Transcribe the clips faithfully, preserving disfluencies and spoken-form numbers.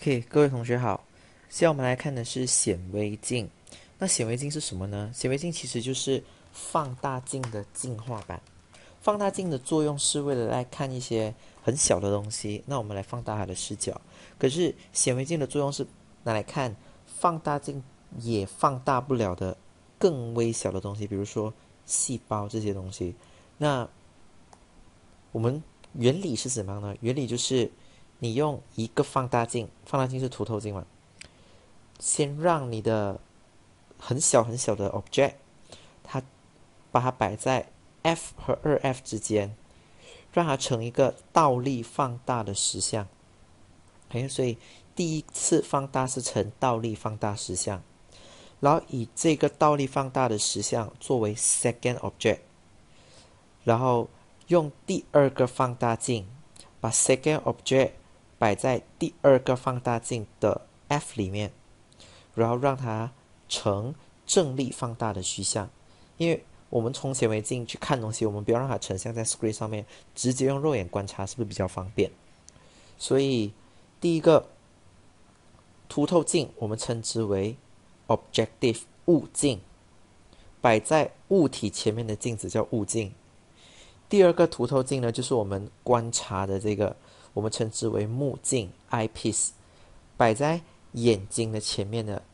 OK，各位同学好，现在我们来看的是显微镜。那显微镜是什么呢？显微镜其实就是放大镜的进化版。放大镜的作用是为了来看一些很小的东西，那我们来放大它的视角。可是显微镜的作用是拿来看放大镜也放大不了的更微小的东西，比如说细胞这些东西。那我们原理是怎么样呢？原理就是你用一个放大镜，放大镜是凸透镜嘛，先让你的很小很小的 object，它把它摆在 f 和 二 f 之间，让它成一个倒立放大的实像。OK，所以第一次放大是成倒立放大实像，然后以这个倒立放大的实像作为 second object，然后用第二个放大镜把 second object 摆在第二个放大镜的 f 里面，然后让它成正立放大的虚像。因为我们从显微镜去看东西，我们不要让它成像在 screen 上面，直接用肉眼观察是不是比较方便？所以第一个凸透镜我们称之为 objective 物镜，摆在物体前面的镜子叫物镜。第二个凸透镜呢，就是我们观察的这个，我们称之为目镜 eyepiece， 摆在眼睛的前面的。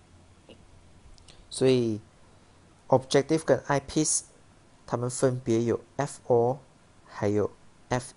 所以 objective 跟 eyepiece 它们分别有 F O 还有 F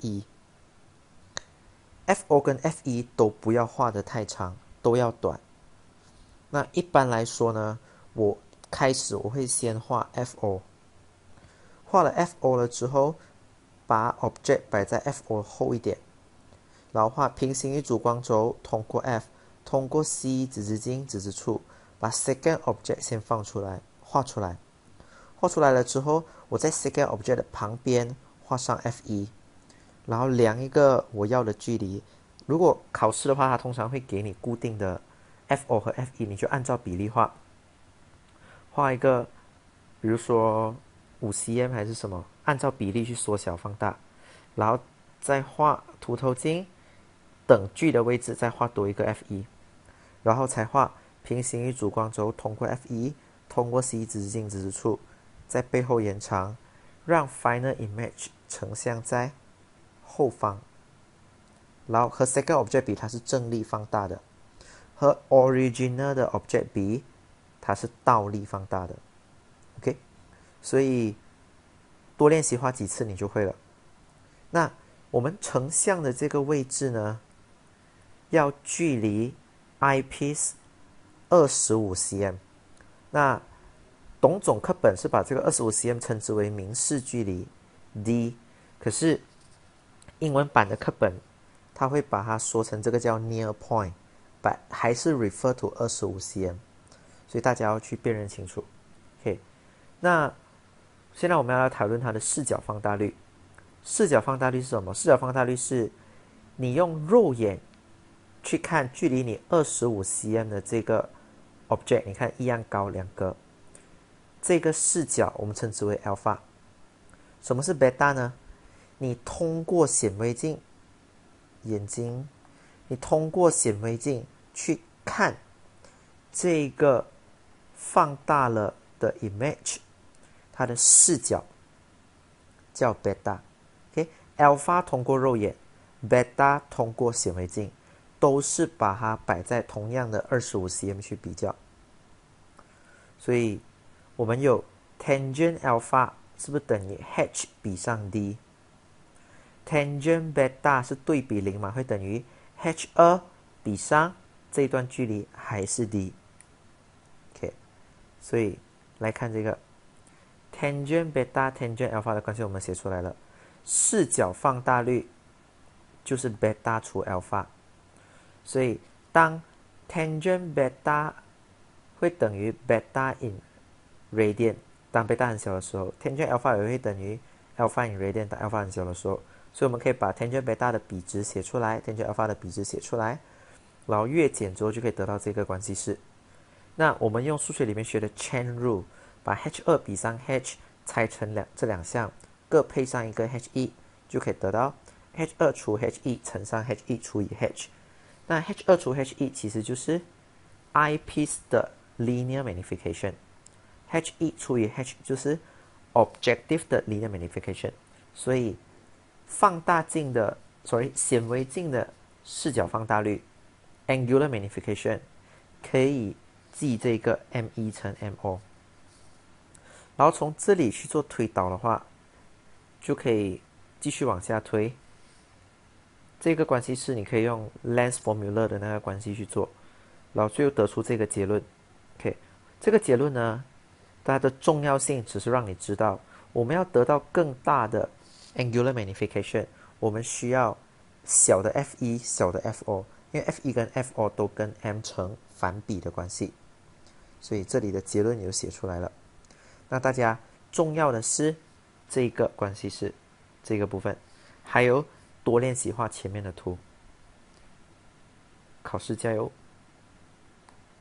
E。F O 跟 F E 都不要画得太长，都要短。那一般来说呢，我开始我会先画 F O， 画了 F O 了之后，把 object 摆在 F O 后一点，然后画平行于主光轴，通过 F， 通过 C 指直径指直处，把 second object 先放出来，画出来。画出来了之后，我在 second object 的旁边画上 F E， 然后量一个我要的距离。如果考试的话，它通常会给你固定的 F O 和 F E， 你就按照比例画，画一个，比如说五 cm 还是什么，按照比例去缩小放大，然后再画凸透镜等距的位置，再画多一个 F E， 然后才画平行于主光轴，通过 F E， 通过 C 直径指直处，在背后延长，让 final image 成像在后方。然后和 second object 比，它是正立放大的；和 original 的 object 比，它是倒立放大的。OK， 所以多练习画几次你就会了。那我们成像的这个位置呢，要距离 eyepiece 二十五 cm。那董总课本是把这个二十五 cm 称之为明示距离 D， 可是英文版的课本它会把它说成这个叫 near point， 还是 refer to 二十五 cm， 所以大家要去辨认清楚。OK， 那现在我们要来讨论它的视角放大率。视角放大率是什么？视角放大率是你用肉眼去看距离你二十五 cm 的这个 object， 你看一样高两个，这个视角我们称之为 alpha。 什么是 beta 呢？你通过显微镜眼睛，你通过显微镜去看这个放大了的 image， 它的视角叫 beta。OK，alpha 通过肉眼， beta 通过显微镜，都是把它摆在同样的二十五 cm 去比较。所以我们有 tangent alpha 是不是等于 h 比上 d， tangent beta 是对比零嘛，会等于 h 二 比上这一段距离还是 d。 OK， 所以来看这个 tangent beta tangent alpha 的关系我们写出来了，视角放大率就是 beta 除 alpha， 所以当 tangent beta 会等于 beta in radian， 当 beta 很小的时候， tangent alpha 也会等于 alpha in radian， 当 alpha 很小的时候。所以我们可以把 tangent beta 的比值写出来， tangent alpha 的比值写出来，然后越减之后就可以得到这个关系式。那我们用数学里面学的 chain rule， 把 h 二 比上 h 拆成两这两项，各配上一个 h 一，就可以得到 h 二 除 h 一乘上 h 一除以 h， 那 h 二除 h 一其实就是 eyepiece 的 linear magnification，h 一除以 h 就是 objective 的 linear magnification， 所以放大镜的 sorry 显微镜的视角放大率 angular magnification 可以记这个 m 一乘 mo， 然后从这里去做推导的话，就可以继续往下推。这个关系式你可以用 lens formula 的那个关系去做，然后最后得出这个结论。OK， 这个结论呢，它的重要性只是让你知道，我们要得到更大的 angular magnification， 我们需要小的 f 一 小的 fo， 因为 f 一 跟 fo 都跟 m 成反比的关系，所以这里的结论也就写出来了。那大家重要的是这个关系式这个部分，还有多练习画前面的图。考试加油！